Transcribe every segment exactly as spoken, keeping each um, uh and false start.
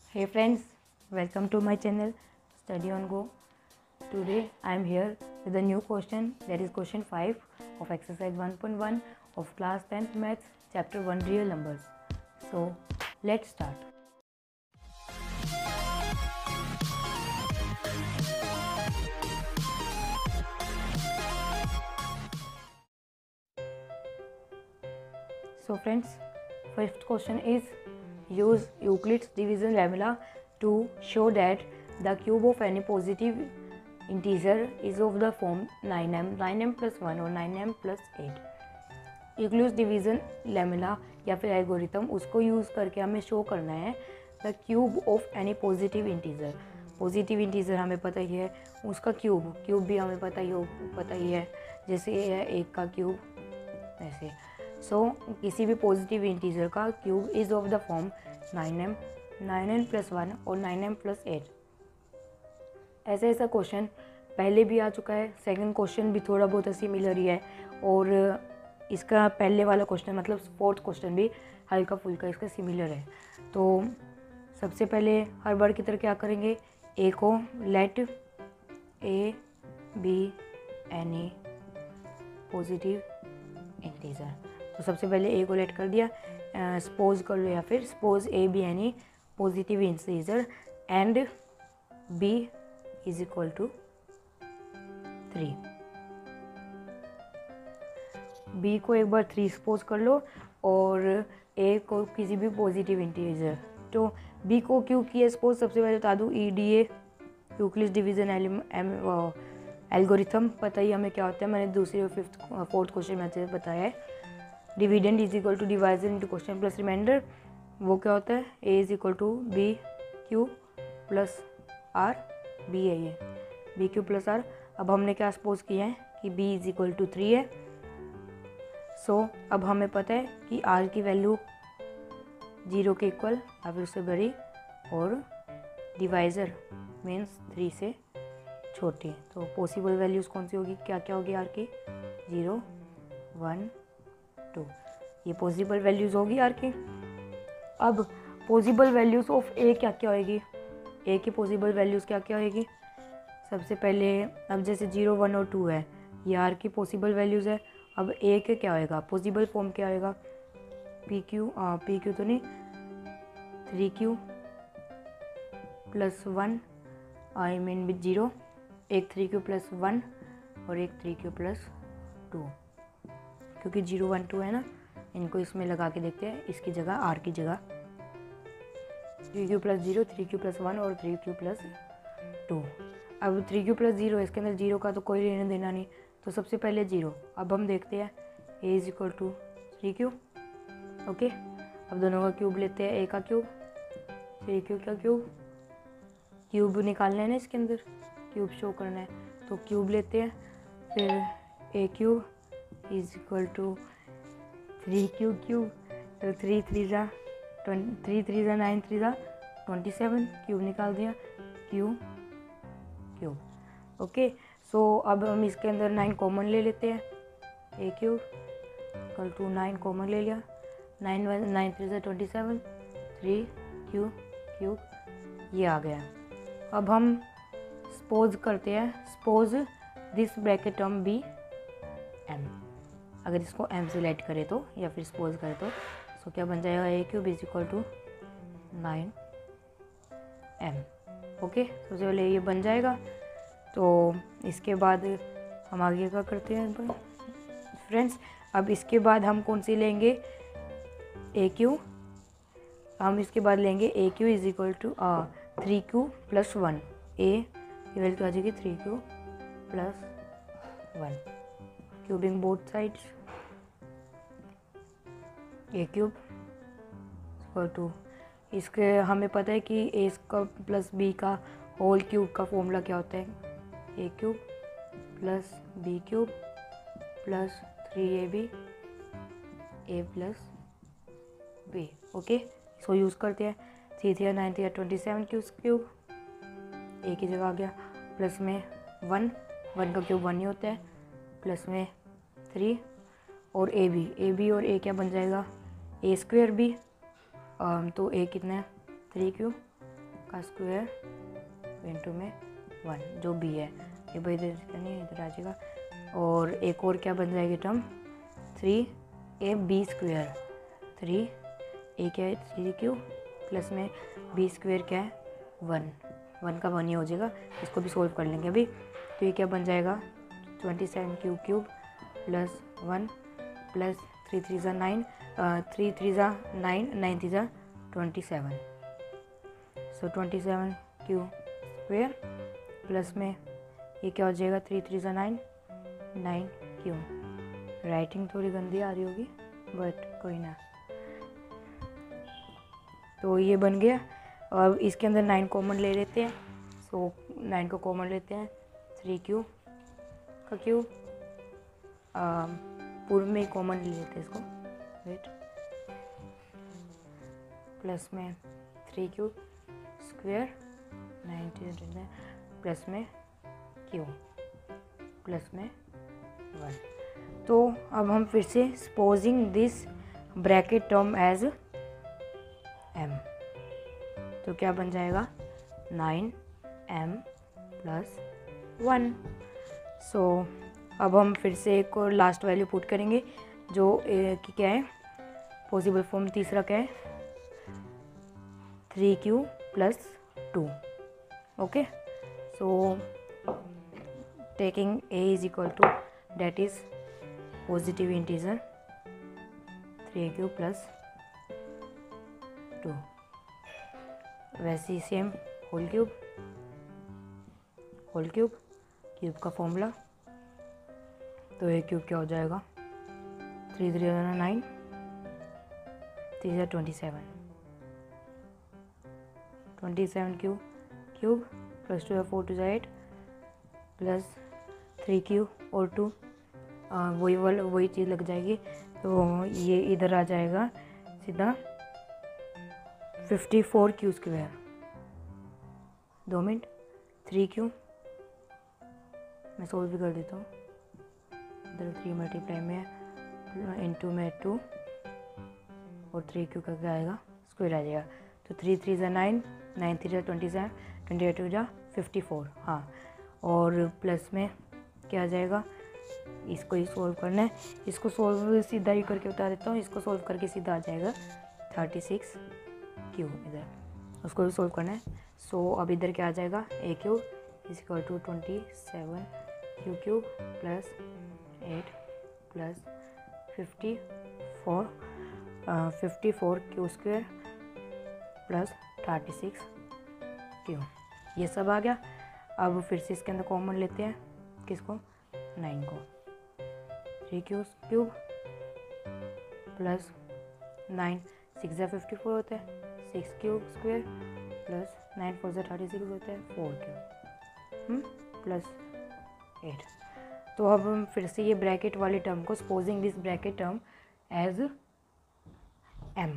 Hey friends, welcome to my channel Study on Go. Today I am here with a new question, that is question five of exercise one point one of class tenth maths chapter one real numbers. So let's start. So friends, first question is use Euclid's division formula to show that the cube of any positive integer is of the form nine m, nine m plus one और nine m plus eight. Euclid's division lemma या फिर algorithm उसको use करके हमें show करना है the cube of any positive integer. Positive integer हमें पता ही है, उसका क्यूब क्यूब भी हमें पता ही हो पता ही है जैसे ये है एक का क्यूब ऐसे. सो so, किसी भी पॉजिटिव इंटीजर का cube is of the form nine m, nine m plus one और नाइन एम प्लस एट. ऐसा ऐसा क्वेश्चन पहले भी आ चुका है. सेकंड क्वेश्चन भी थोड़ा बहुत सिमिलर ही है और इसका पहले वाला क्वेश्चन मतलब फोर्थ क्वेश्चन भी हल्का फुल्का इसका सिमिलर है. तो सबसे पहले हर बार की तरह क्या करेंगे, ए को let a be any positive integer. तो सबसे पहले ए को लेट कर दिया, सपोज कर लो या फिर suppose a be any positive integer and b is equal to three. B को एक बार थ्री सपोज कर लो और ए को किसी भी पॉजिटिव इंटीजर. तो बी को क्यों किया सपोज, सबसे पहले बता दूँ ई डी ए यूक्लिड्स डिवीजन एल्गोरिथम पता ही हमें क्या होता है. मैंने दूसरे और फिफ्थ फोर्थ क्वेश्चन में से बताया है. Dividend is equal to divisor into question plus remainder. वो क्या होता है, a is equal to b q plus r. B है ये बी क्यू प्लस आर. अब हमने क्या सपोज किया है कि b is equal to three है. सो so, अब हमें पता है कि आर की वैल्यू जीरो के इक्वल या फिर उससे बड़ी और डिवाइज़र मीन्स थ्री से छोटी. तो पॉसिबल वैल्यूज़ कौन सी होगी, क्या क्या होगी आर की, ज़ीरो वन टू. ये पॉसिबल वैल्यूज़ होगी आर की. अब पॉसिबल वैल्यूज़ ऑफ ए क्या क्या होगी, ए की पॉसिबल वैल्यूज़ क्या क्या होगी. सबसे पहले अब जैसे जीरो वन और टू है ये आर की पॉसिबल वैल्यूज़ है. अब ए के क्या होएगा, पॉसिबल फॉर्म क्या होएगा, पी क्यू पी क्यू तो नहीं three q plus one I mean with zero. एक थ्री क्यू प्लस वन और एक थ्री क्यू प्लस टू. क्योंकि जीरो वन टू है ना, इनको इसमें लगा के देखते हैं इसकी जगह आर की जगह. Three q plus zero, three q plus one और थ्री क्यू प्लस टू. अब थ्री क्यू प्लस जीरो, इसके अंदर जीरो का तो कोई लेना देना नहीं, तो सबसे पहले जीरो. अब हम देखते हैं a is equal to three q. Okay, अब दोनों का क्यूब लेते हैं, ए का क्यूब थ्री क्यू का क्यूब. क्यूब निकालना है ना, इसके अंदर क्यूब शो करना है तो क्यूब लेते हैं. फिर a cube is equal to three q cube. तो थ्री थ्री ज़ा ट्वेंटी, थ्री थ्री ज़ा नाइन, थ्री ज़ा ट्वेंटी सेवन. क्यूब निकाल दिया, क्यू क्यूब. ओके, सो अब हम इसके अंदर नाइन कॉमन ले लेते हैं. A cube equal to nine common ले लिया. नाइन वन नाइन थ्री ज़ा twenty seven, three q cube ये आ गया. अब हम सपोज करते हैं, suppose this bracket term be m. अगर इसको एम से लेट करें तो या फिर सपोज करें तो सो क्या बन जाएगा, a cube is equal to nine m. Okay, सबसे पहले ये बन जाएगा. तो इसके बाद हम आगे क्या करते हैं फ्रेंड्स. अब इसके बाद हम कौन सी लेंगे, ए क्यू. हम इसके बाद लेंगे a q is equal to three q plus one. A की वैल्यू आ जाएगी three q plus one. Cubing both sides. A cube equal to, इसके हमें पता है कि ए का प्लस बी का होल क्यूब का फॉर्मूला क्या होता है, a cube plus b cube plus three a b a plus b. Okay, इसको यूज़ करते हैं. Three three nine three twenty seven cube cube a की जगह आ गया. प्लस में वन, वन का क्यूब वन ही होता है. प्लस में थ्री और ए बी, ए बी और ए क्या बन जाएगा, ए स्क्वेयर बी. तो ए कितना है थ्री क्यू का स्क्वायर इंटू में वन, जो बी है ये भाई इधर नहीं इधर आ जाएगा। और एक और क्या बन जाएगी term, three a b square, three a क्या है थ्री क्यू प्लस में बी स्क्वायर क्या है वन, वन का वन ही हो जाएगा। इसको भी सोल्व कर लेंगे अभी। तो ये क्या बन जाएगा twenty seven q cube plus one plus three three ज़ा नाइन, थ्री थ्री ज़ा नाइन, नाइन थ्री ज़ा twenty seven. So twenty seven q square plus में ये क्या हो जाएगा थ्री थ्री ज़ा नाइन, नाइन क्यू। राइटिंग थोड़ी गंदी आ रही होगी बट कोई ना। तो ये बन गया। और इसके अंदर नाइन कॉमन ले लेते हैं। सो नाइन को कॉमन लेते हैं, थ्री क्यू का क्यूब पूर्व में कॉमन ले लेते हैं इसको, वेट, प्लस में three q square nineteen plus में क्यू प्लस में वन। तो अब हम फिर से supposing this bracket term as m, तो क्या बन जाएगा nine m plus one. So अब हम फिर से एक और लास्ट वैल्यू पुट करेंगे जो ए, की क्या है पॉसिबल फॉर्म, तीसरा क्या है three q plus two. Okay, so taking a is equal to that is positive integer three q plus two, वैसे ही same whole cube, whole cube cube का फॉर्मूला। तो ए क्यूब क्या हो जाएगा थ्री थ्री नाइन, थ्री ज़ा twenty seven, twenty seven cube cube plus two है four two ज़ा एट प्लस थ्री क्यूब और टू वही वाला वही चीज़ लग जाएगी। तो ये इधर आ जाएगा सीधा फिफ्टी फोर क्यू स्क्वायर, दो मिनट, थ्री क्यू मैं सोल्व भी कर देता हूँ। इधर थ्री मल्टीप्लाई में इंटू में टू और थ्री क्यू का क्या आएगा स्क्वायर आ जाएगा। तो थ्री थ्री ज़ा नाइन, नाइन थ्री ज़ा twenty seven, twenty eight two ज़ा फिफ्टी फोर, हाँ, और प्लस में क्या आ जाएगा, इसको ही सोल्व करना है। इसको सोल्व सीधा ही करके बता देता हूँ, इसको सोल्व करके सीधा आ जाएगा थर्टी सिक्स क्यू, इधर उसको भी सोल्व करना है। सो so, अब इधर क्या आ जाएगा a cube is equal to twenty seven q cube plus eight plus fifty four, fifty four q square plus thirty six q, ये सब आ गया। अब फिर से इसके अंदर कॉमन लेते हैं, किसको, नाइन को, three q cube plus nine, six ज़ा फिफ्टी फोर होता है, six cube square plus nine four ज़ा थर्टी सिक्स होता है, फोर क्यूब प्लस एट। तो अब हम फिर से ये ब्रैकेट वाली टर्म को supposing this bracket term as m,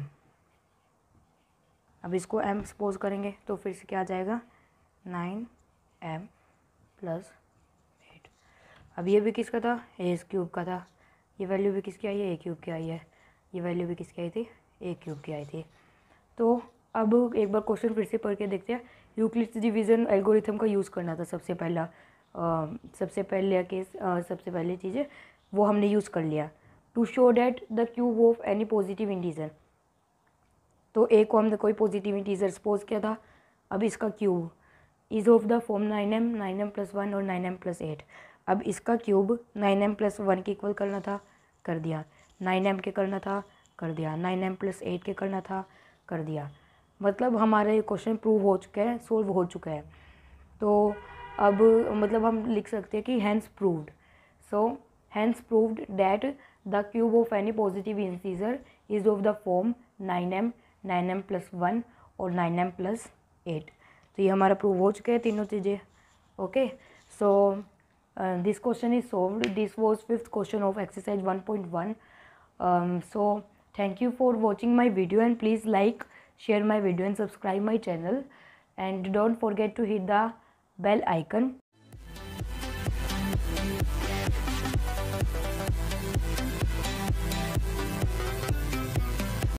अब इसको एम सपोज करेंगे तो फिर से क्या आ जाएगा नाइन एम प्लस एट। अब ये भी किसका था, ए क्यूब का था, ये वैल्यू भी किसकी आई है, ए क्यूब की आई है, ये वैल्यू भी किसकी आई थी, ए क्यूब की आई थी। तो अब एक बार क्वेश्चन फिर से पढ़ के देखते हैं। यूक्लिड्स डिवीज़न एल्गोरिथम का यूज़ करना था सबसे पहला, आ, सबसे पहले केस सबसे पहली चीज़ें वो हमने यूज़ कर लिया। To show that the cube of any positive integer, तो ए को हमने कोई पॉजिटिव इंटीजर सपोज किया था। अब इसका cube is of the form nine m, nine m plus one और नाइन एम प्लस एट। अब इसका cube nine m plus one के इक्वल करना था, कर दिया, नाइन एम के करना था, कर दिया, नाइन एम प्लस एट के करना था, कर दिया। मतलब हमारा ये क्वेश्चन प्रूव हो चुका है, सोल्व हो चुका है। तो अब मतलब हम लिख सकते हैं कि hence proved, so hence proved that the cube of any positive integer is of the form nine m, nine m plus one और नाइन एम प्लस एट। तो ये हमारा प्रूव हो चुका है तीनों चीज़ें। Okay, so this question is solved. This was fifth question of exercise one point one. So thank you for watching my video and please like, share my video and subscribe my channel and don't forget to hit the bell icon